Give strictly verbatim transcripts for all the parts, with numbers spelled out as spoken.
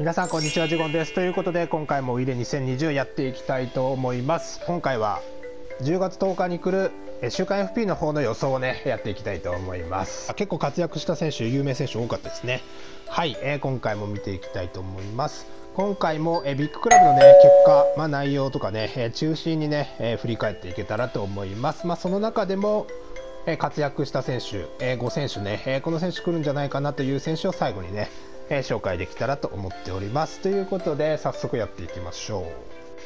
皆さんこんにちは、ジュゴンです。ということで今回もウイレにせんにじゅうやっていきたいと思います。今回はじゅうがつとおかに来る週間 エフピー の方の予想をねやっていきたいと思います。結構活躍した選手、有名選手多かったですね。はい、えー、今回も見ていきたいと思います。今回もえビッグクラブのね結果、まあ、内容とかね、えー、中心にね、えー、振り返っていけたらと思います。まあ、その中でもえー、活躍した選手、えー、ご選手ね、えー、この選手来るんじゃないかなという選手を最後にね、えー、紹介できたらと思っております。ということで早速やっていきましょう。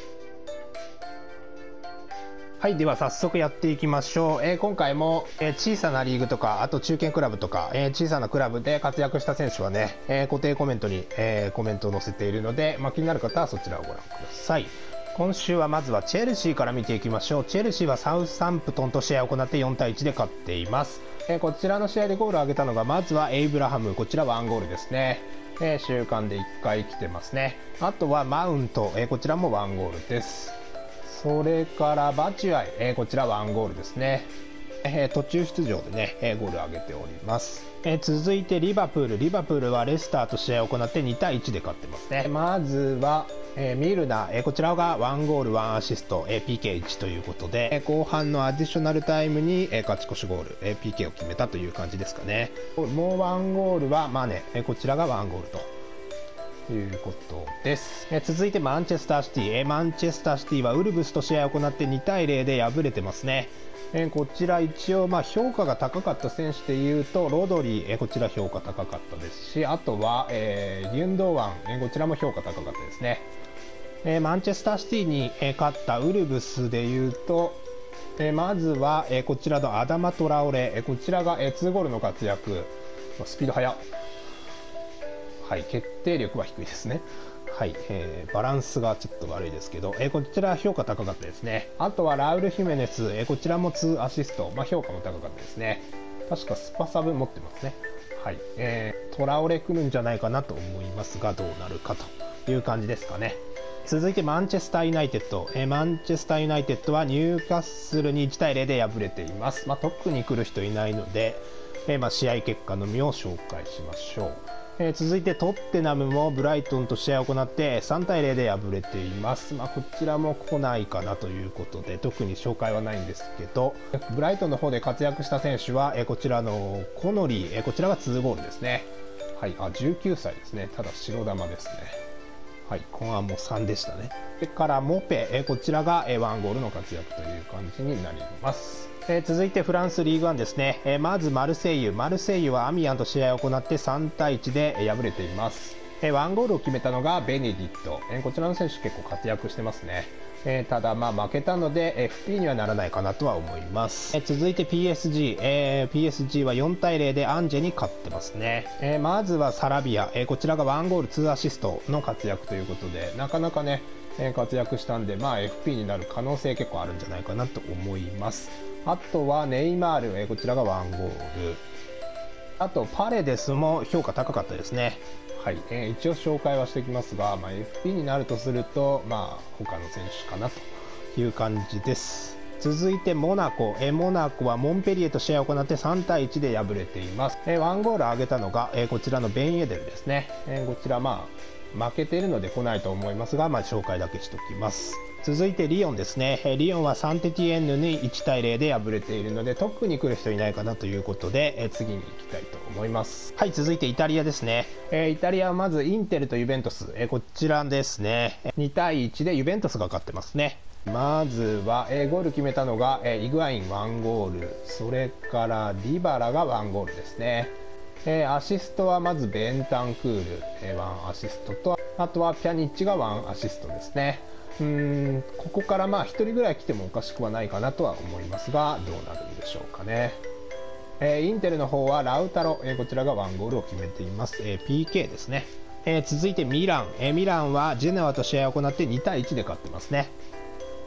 はい、では早速やっていきましょう。えー、今回も、えー、小さなリーグとか、あと中堅クラブとか、えー、小さなクラブで活躍した選手はね、えー、固定コメントに、えー、コメントを載せているので、まあ、気になる方はそちらをご覧ください。今週はまずはチェルシーから見ていきましょう。チェルシーはサウサンプトンと試合を行ってよんたいいちで勝っています。えー、こちらの試合でゴールを挙げたのがまずはエイブラハム、こちらワンゴールですね。えー、週間でいっかい来てますね。あとはマウント、えー、こちらもワンゴールです。それからバチュアイ、えー、こちらワンゴールですね。えー、途中出場でね、えー、ゴールを挙げております。えー、続いてリバプール、リバプールはレスターと試合を行ってにたいいちで勝ってますね。まずはえー、ミルナ、えー、こちらがワンゴールワンアシスト、えー、ピーケーいち ということで、えー、後半のアディショナルタイムに、えー、勝ち越しゴール、えー、ピーケー を決めたという感じですかね。もうワンゴールはマネ、えー、こちらがワンゴールということです。えー、続いてマンチェスターシティ、えー、マンチェスターシティはウルブスと試合を行ってにたいゼロで敗れてますね。えー、こちら一応、まあ、評価が高かった選手でいうとロドリー、えー、こちら評価高かったですし、あとは、えー、ギュンドーワン、えー、こちらも評価高かったですね。えー、マンチェスターシティに、えー、勝ったウルブスでいうと、えー、まずは、えー、こちらのアダマ・トラオレ、えー、こちらが、えー、にゴールの活躍、スピード速、はい、決定力は低いですね。はい、えー、バランスがちょっと悪いですけど、えー、こちら評価高かったですね。あとはラウル・ヒメネス、えー、こちらもにアシスト、まあ、評価も高かったですね。確かスパサブ持ってますね。はい、えー、トラオレ来るんじゃないかなと思いますが、どうなるかという感じですかね。続いてマンチェスターユナイテッド、えー、マンチェスターユナイテッドはニューカッスルにいちたいゼロで敗れています。まあ、特に来る人いないので、えーまあ、試合結果のみを紹介しましょう。えー、続いてトッテナムもブライトンと試合を行ってさんたいゼロで敗れています。まあ、こちらも来ないかなということで特に紹介はないんですけど、ブライトンの方で活躍した選手は、えー、こちらのコノリー、えー、こちらがにゴールですね。はい、あじゅうきゅうさいですね。ただ白玉ですね。はい、後半もさんでしたね。それからモペ、えこちらがワンゴールの活躍という感じになります。え続いてフランスリーグワンですね。えまずマルセイユ、マルセイユはアミアンと試合を行ってさんたいいちで敗れています。えワンゴールを決めたのがベネディット、えこちらの選手結構活躍してますね。えー、ただまあ負けたので エフピー にはならないかなとは思います。えー、続いて ピーエスジー、えー、ピーエスジー はよんたいゼロでアンジェに勝ってますね。えー、まずはサラビア、えー、こちらがワンゴールにアシストの活躍ということでなかなかね、えー、活躍したんで、まあ、エフピー になる可能性結構あるんじゃないかなと思います。あとはネイマール、えー、こちらがワンゴール、あとパレデスも評価高かったですね。はい、えー、一応紹介はしておきますが、まあ、エフピー になるとすると、まあ、他の選手かなという感じです。続いてモナコ、えー、モナコはモンペリエと試合を行ってさんたいいちで敗れています。えー、ワンゴール挙げたのが、えー、こちらのベン・エデルですね。えー、こちらまあ負けているので来ないと思いますが、まあ、紹介だけしておきます。続いてリヨンですね。リヨンはサンテティエンヌにいちたいゼロで敗れているので特に来る人いないかなということで次に行きたいと思います。はい、続いてイタリアですね。イタリアはまずインテルとユベントス、こちらですね。にたいいちでユベントスが勝ってますね。まずはゴール決めたのがイグアインワンゴール、それからディバラがワンゴールですね。アシストはまずベンタンクールワンアシストと、あとはピャニッチがワンアシストですね。うーんここからまあひとりぐらい来てもおかしくはないかなとは思いますが、どうなるんでしょうかね。えー、インテルの方はラウタロ、えー、こちらがワンゴールを決めています。えー、ピーケー ですね。えー、続いてミラン、えー、ミランはジェネワと試合を行ってにたいいちで勝ってますね。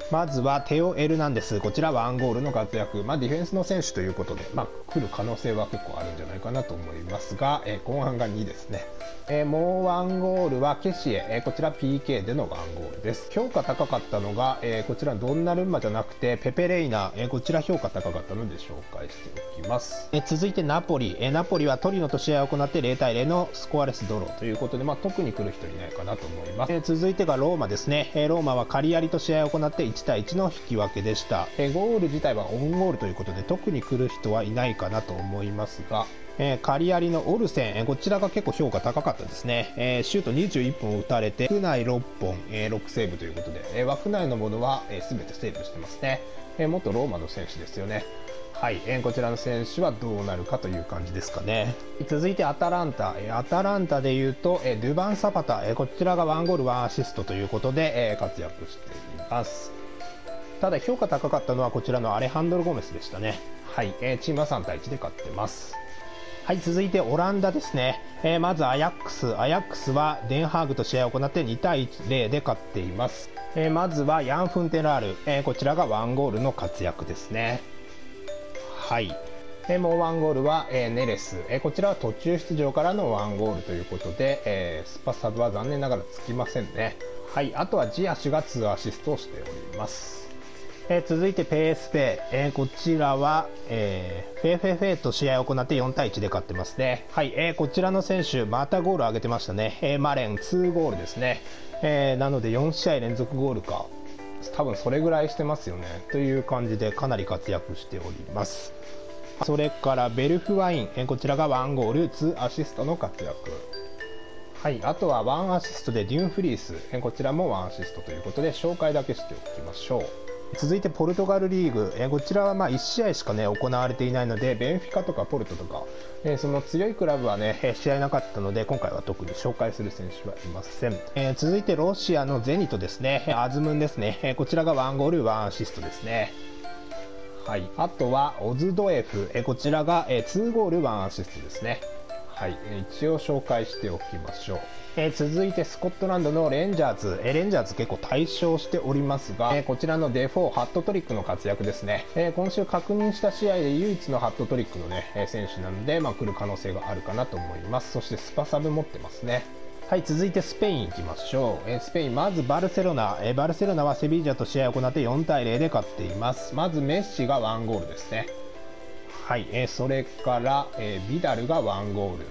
まずはテオ・エルナンデス、こちらワンゴールの活躍、まあ、ディフェンスの選手ということで、まあ、来る可能性は結構あるんじゃないかなと思いますが、えー、後半がにですね、えー、もうワンゴールはケシエ、えー、こちら ピーケー でのワンゴールです。評価高かったのが、えー、こちらドンナルンマじゃなくてペペレイナ、えー、こちら評価高かったので紹介しておきます。えー、続いてナポリ、えー、ナポリはトリノと試合を行ってゼロたいゼロのスコアレスドローということで、まあ、特に来る人いないかなと思います。えー、続いてがローマですね、えー、ローマはカリアリと試合を行っていちたいいちの引き分けでした。えー、ゴール自体はオンゴールということで特に来る人はいないかなと思いますが、えー、カリアリのオルセン、えー、こちらが結構評価高かったですね。えー、シュートにじゅういっぽん打たれて枠内ろっぽん、えー、ろくセーブということで、えー、枠内のものは、えー、全てセーブしてますね。えー、元ローマの選手ですよね。はい、えー、こちらの選手はどうなるかという感じですかね。続いてアタランタ、えー、アタランタでいうと、えー、ドゥバン・サパタ、えー、こちらがワンゴールワンアシストということで、えー、活躍しています。ただ評価高かったのはこちらのアレハンドロ・ゴメスでしたね。はい、えー、チームはさんたいいちで勝ってます。はい、続いてオランダですね。えー、まずアヤックス、アヤックスはデンハーグと試合を行ってにたいゼロで勝っています。えー、まずはヤン・フンテラール、えー、こちらがワンゴールの活躍ですね。はい。でもうワンゴールは、えー、ネレス、えー、こちらは途中出場からのワンゴールということで、えー、スパサブは残念ながらつきませんね。はい、あとはジアシュがにアシストをしております。えー、続いて ピーエスピー、えー、こちらは、えー、フェーフェーフェーと試合を行ってよんたいいちで勝ってますね。はい、えー、こちらの選手またゴールを挙げてましたね。えー、マレンにゴールですね。えー、なのでよんしあい連続ゴールか、多分それぐらいしてますよねという感じでかなり活躍しております。それからベルフワイン、えー、こちらがワンゴールにアシストの活躍。はい、あとはワンアシストでデュンフリース、えー、こちらもワンアシストということで紹介だけしておきましょう。続いてポルトガルリーグ、えー、こちらはまあいちしあいしか、ね、行われていないのでベンフィカとかポルトとか、えー、その強いクラブは、ね、試合なかったので今回は特に紹介する選手はいません。えー、続いてロシアのゼニトですね、アズムンですね、えー、こちらがワンゴールワンアシストですね。はい、あとはオズドエフ、えー、こちらが、えー、にゴールワンアシストですね。はい、一応紹介しておきましょう。えー、続いてスコットランドのレンジャーズ、えー、レンジャーズ結構大勝しておりますが、えー、こちらのデフォーハットトリックの活躍ですね。えー、今週確認した試合で唯一のハットトリックの、ね、選手なので、まあ、来る可能性があるかなと思います。そしてスパサブ持ってますね。はい、続いてスペイン行きましょう。えー、スペイン、まずバルセロナ、えー、バルセロナはセビージャと試合を行ってよんたいゼロで勝っています。まずメッシがワンゴールですね。はい、えー、それから、えー、ビダルがワンゴール、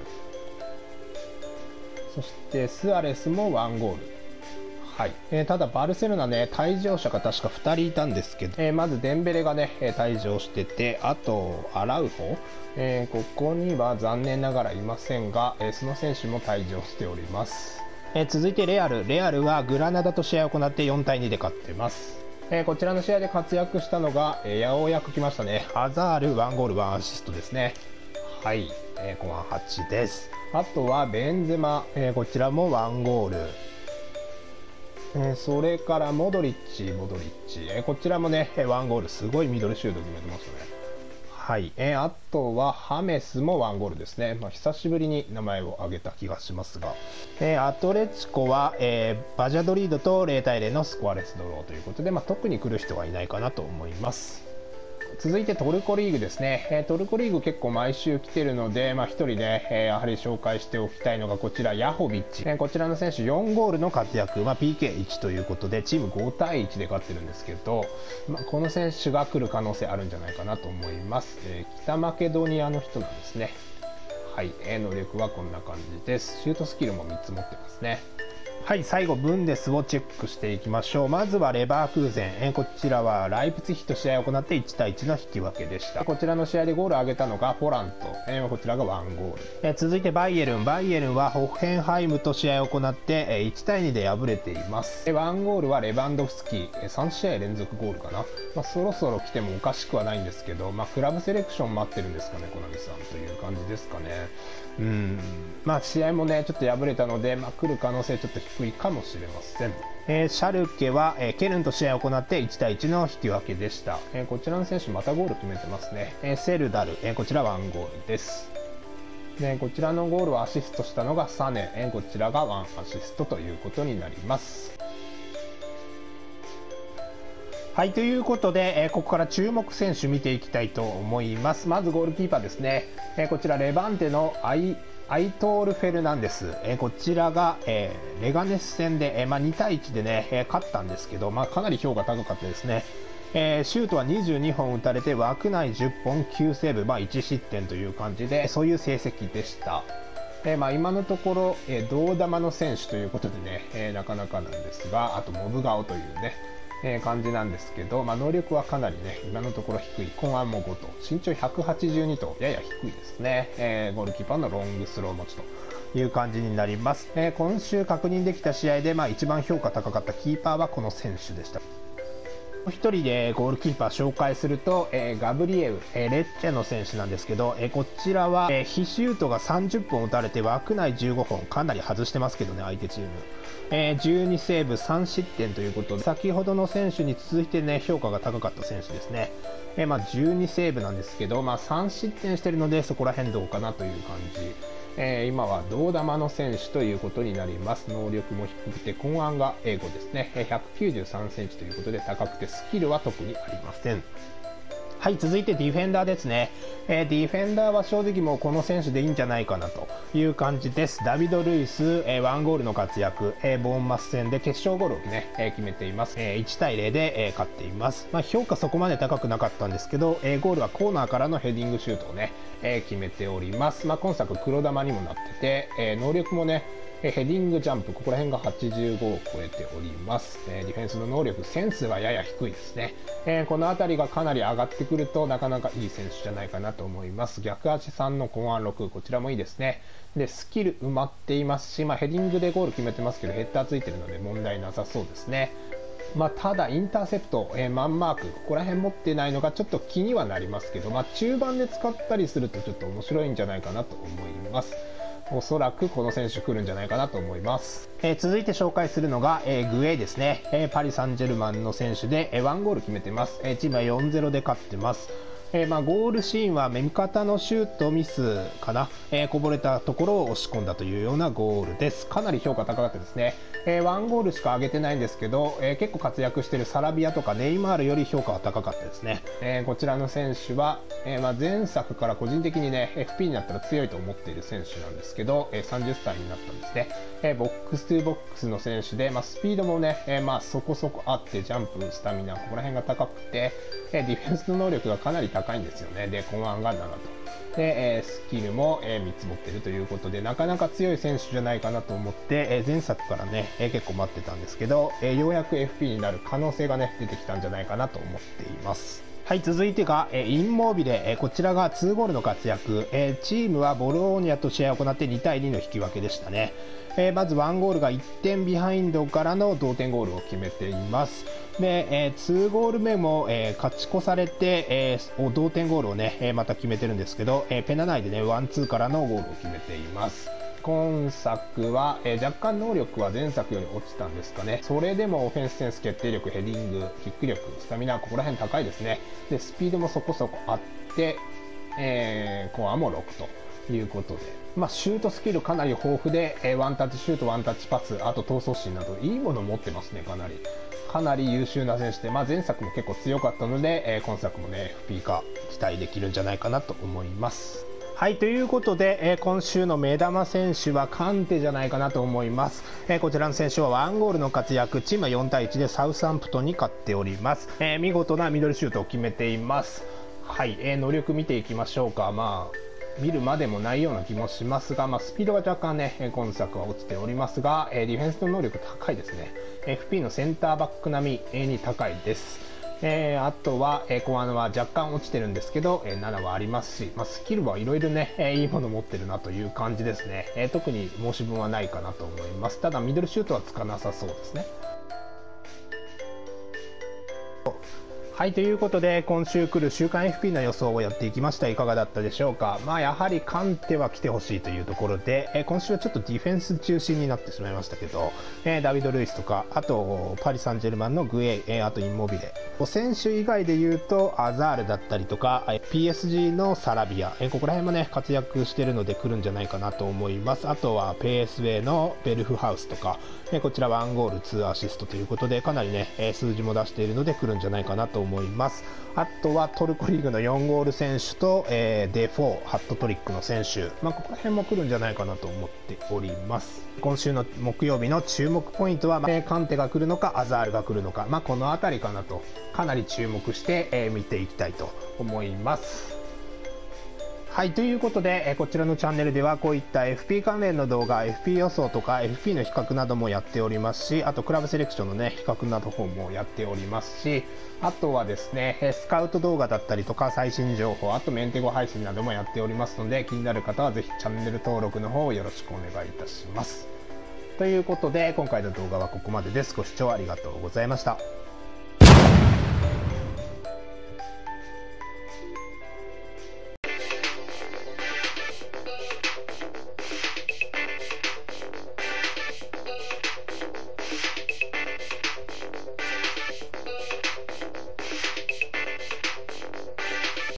そしてスアレスもワンゴール。はい、えー、ただバルセロナね、退場者が確かふたりいたんですけど、えー、まずデンベレがね退場してて、あとアラウホ、えー、ここには残念ながらいませんが、えー、その選手も退場しております。えー、続いてレアル、レアルはグラナダと試合を行ってよんたいにで勝ってます。えー、こちらの試合で活躍したのが、えー、ようやく来ましたね、アザールワンゴールワンアシストですね。はい、えー、後半はちです。あとはベンゼマ、えー、こちらもワンゴール、えー、それからモドリッチ、モドリッチ、えー、こちらもねワンゴール、すごいミドルシュート決めてましたね。はい、えー、あとはハメスもワンゴールですね。まあ、久しぶりに名前を挙げた気がしますが、えー、アトレチコは、えー、バジャドリードとゼロたいゼロのスコアレスドローということで、まあ、特に来る人はいないかなと思います。続いてトルコリーグですね。えー、トルコリーグ結構毎週来てるので、まあ、ひとりね、えー、やはり紹介しておきたいのがこちらヤホビッチ、えー、こちらの選手よんゴールの活躍、まあ、ピーケーいち ということでチームごたいいちで勝ってるんですけど、まあ、この選手が来る可能性あるんじゃないかなと思います。えー、北マケドニアの人なんですね。はい、えー、能力はこんな感じです。シュートスキルもみっつ持ってますね。はい、最後ブンデスをチェックしていきましょう。まずはレバークーゼン、えー、こちらはライプツィヒと試合を行っていちたいいちの引き分けでした。こちらの試合でゴールを挙げたのがフォラント、えー、こちらがワンゴール、えー、続いてバイエルン、バイエルンはホッヘンハイムと試合を行って、えー、いちたいにで敗れています。ワンゴールはレバンドフスキ、えー、さんしあい連続ゴールかな。まあ、そろそろ来てもおかしくはないんですけど、まあ、クラブセレクション待ってるんですかね、コナミさんという感じですかね。うん、まあ試合もねちょっと敗れたので、まあ、来る可能性ちょっと低いかもしれません。えー、シャルケは、えー、ケルンと試合を行っていちたいいちの引き分けでした。えー、こちらの選手またゴール決めてますね。えー、セルダル、えー、こちらワンゴールです。でこちらのゴールをアシストしたのがサネ、えー、こちらがワンアシストということになります。 はい、ということで、えーここから注目選手見ていきたいと思います。まずゴールキーパーですね。えーこちらレバンテのアイアイトール・フェルナンデス、えーこちらが、えーレガネス戦で、えーまあ、にたいいちでね、えー勝ったんですけど、まあ、かなり評価高かったですね。えーシュートはにじゅうにほん打たれて枠内じゅっぽんきゅうセーブ、まあ、いち失点という感じで、そういう成績でした。えーまあ、今のところ、えー、胴玉の選手ということでね、えーなかなかなんですが、あとモブ顔というね、えー感じなんですけど、まあ、能力はかなりね、今のところ低い。コンアンもごと、身長ひゃくはちじゅうにとやや低いですね。えーゴールキーパーのロングスロー持ちという感じになります。えー今週確認できた試合で、まあ、一番評価高かったキーパーはこの選手でした。もう一人でゴールキーパー紹介すると、えーガブリエウ、えーレッチェの選手なんですけど、えーこちらは、えー非シュートがさんじゅっぽん打たれて枠内じゅうごほん、かなり外してますけどね、相手チーム。えーじゅうにセーブさん失点ということで、先ほどの選手に続いてね、評価が高かった選手ですね。えーまあ、じゅうにセーブなんですけど、まあ、さん失点してるので、そこら辺どうかなという感じ。えー今は胴玉の選手ということになります。能力も低くて、根案が英語ですね。ひゃくきゅうじゅうさんセンチということで高くて、スキルは特にありません。はい、続いてディフェンダーですね。えーディフェンダーは正直もうこの選手でいいんじゃないかなという感じです。ダビド・ルイス、えーワンゴールの活躍、えーボーンマス戦で決勝ゴールをね、えー決めています。えーいちたいゼロで、えー勝っています。まあ、評価そこまで高くなかったんですけど、えーゴールはコーナーからのヘディングシュートをね、えー決めております。まあ、今作黒玉にもなってて、えー能力もね、ヘディングジャンプ、ここら辺がはちじゅうごを超えております。ディフェンスの能力、センスはやや低いですね。この辺りがかなり上がってくると、なかなかいい選手じゃないかなと思います。逆足さんのコンアンろく、こちらもいいですね。で、スキル埋まっていますし、まあ、ヘディングでゴール決めてますけど、ヘッダーついてるので問題なさそうですね。まあ、ただ、インターセプト、えー、マンマーク、ここら辺持ってないのがちょっと気にはなりますけど、まあ、中盤で使ったりするとちょっと面白いんじゃないかなと思います。おそらくこの選手来るんじゃないかなと思います。えー、続いて紹介するのが、えー、グエですね、えー、パリ・サンジェルマンの選手で、えー、ワンゴール決めてます。えー、チームはよんたいゼロで勝ってます。えーまあ、ゴールシーンは味方のシュートミスかな、えー、こぼれたところを押し込んだというようなゴールです。かなり評価高かったですね。えー、ワンゴールしか上げてないんですけど、えー、結構活躍しているサラビアとかネイマールより評価は高かったですね。えー、こちらの選手は、えーまあ、前作から個人的にね エフピー になったら強いと思っている選手なんですけど、えー、さんじゅっさいになったんですね。えー、ボックス2ボックスの選手で、まあ、スピードもね、えーまあ、そこそこあってジャンプスタミナここら辺が高くて、えー、ディフェンスの能力がかなり高いんですよね。でコンアンがななとで、えー、スキルも、えー、みっつ持っているということでなかなか強い選手じゃないかなと思って、えー、前作からね、えー、結構待ってたんですけど、えー、ようやく エフピー になる可能性がね出てきたんじゃないかなと思っています。はい、続いてが、えー、インモービレ、えー、こちらがにゴールの活躍、えー、チームはボローニャと試合を行ってにたいにの引き分けでしたね。えー、まずいちゴールがいってんビハインドからの同点ゴールを決めています。で、えー、にゴール目も、えー、勝ち越されて、えー、同点ゴールをね、えー、また決めてるんですけど、えー、ペナ内でねワンツーからのゴールを決めています。今作は、えー、若干能力は前作より落ちたんですかね。それでもオフェンスセンス、決定力、ヘディング、キック力、スタミナここら辺高いですね。でスピードもそこそこあって、えー、コアもろくということで、まあ、シュートスキルかなり豊富で、えー、ワンタッチシュート、ワンタッチパス、あと闘争心などいいものを持ってますね。かなりかなり優秀な選手で、まあ、前作も結構強かったので、えー、今作もね エフピー 化期待できるんじゃないかなと思います。はい、ということで、えー、今週の目玉選手はカンテじゃないかなと思います。えー、こちらの選手はワンゴールの活躍、チームはよんたいいちでサウサンプトンに勝っております。えー、見事なミドルシュートを決めています。はい、えー、能力見ていきましょうか。まあ見るまでもないような気もしますが、まあ、スピードが若干ね今作は落ちておりますが、ディフェンスの能力高いですね。 エフピー のセンターバック並みに高いです。えー、あとは、えー、コアは若干落ちてるんですけど、えー、ななはありますし、まあ、スキルはいろいろね、えー、いいもの持ってるなという感じですね。えー、特に申し分はないかなと思います。ただミドルシュートはつかなさそうですね。はい、ということで今週来る週間 エフピー の予想をやっていきました。いかがだったでしょうか。まあやはりカンテは来てほしいというところで、えー、今週はちょっとディフェンス中心になってしまいましたけど、えー、ダビド・ルイスとか、あとパリ・サンジェルマンのグエイ、えー、あとインモビレ、選手以外でいうとアザールだったりとか ピーエスジー のサラビア、えー、ここら辺もね活躍してるので来るんじゃないかなと思います。あとはペースウェイのベルフハウスとか、 えこちらワンゴールツーアシストということで、かなりね、え数字も出しているので来るんじゃないかなと思います。あとはトルコリーグのよんゴール選手と、えー、デフォーハットトリックの選手、まあ、ここら辺も来るんじゃないかなと思っております。今週の木曜日の注目ポイントは、まあ、カンテが来るのかアザールが来るのか、まあ、この辺りかなと、かなり注目して、えー、見ていきたいと思います。はい、ということで、えこちらのチャンネルではこういった エフピー 関連の動画、エフピー 予想とか エフピー の比較などもやっておりますし、あとクラブセレクションのね、比較などもやっておりますし、あとはですね、スカウト動画だったりとか最新情報、あとメンテゴ配信などもやっておりますので、気になる方はぜひチャンネル登録の方をよろしくお願いいたします。ということで、今回の動画はここまでです。ご視聴ありがとうございました。